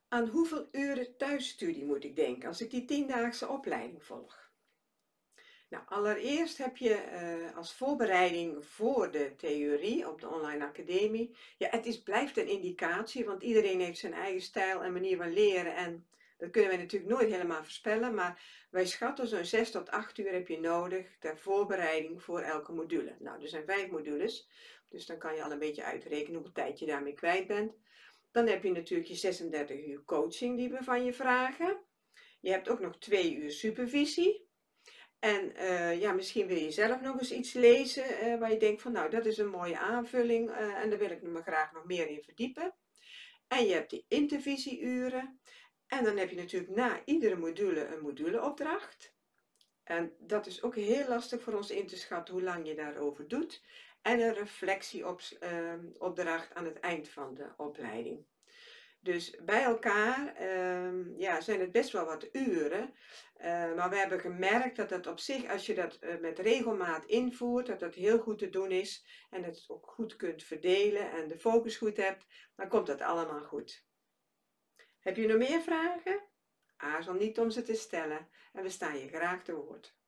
Aan hoeveel uren thuisstudie moet ik denken als ik die 10-daagse opleiding volg? Nou, allereerst heb je als voorbereiding voor de theorie op de online academie, ja, blijft een indicatie, want iedereen heeft zijn eigen stijl en manier van leren en dat kunnen we natuurlijk nooit helemaal voorspellen, maar wij schatten zo'n 6 tot 8 uur heb je nodig ter voorbereiding voor elke module. Nou, er zijn 5 modules, dus dan kan je al een beetje uitrekenen hoeveel tijd je daarmee kwijt bent. Dan heb je natuurlijk je 36 uur coaching die we van je vragen. Je hebt ook nog 2 uur supervisie. En ja, misschien wil je zelf nog eens iets lezen waar je denkt van nou, dat is een mooie aanvulling en daar wil ik me graag nog meer in verdiepen. En je hebt die intervisieuren. En dan heb je natuurlijk na iedere module een moduleopdracht. En dat is ook heel lastig voor ons in te schatten hoe lang je daarover doet. En een reflectieopdracht aan het eind van de opleiding. Dus bij elkaar ja, zijn het best wel wat uren. Maar we hebben gemerkt dat dat op zich, als je dat met regelmaat invoert, dat dat heel goed te doen is. En dat je het ook goed kunt verdelen en de focus goed hebt, dan komt dat allemaal goed. Heb je nog meer vragen? Aarzel niet om ze te stellen en we staan je graag te woord.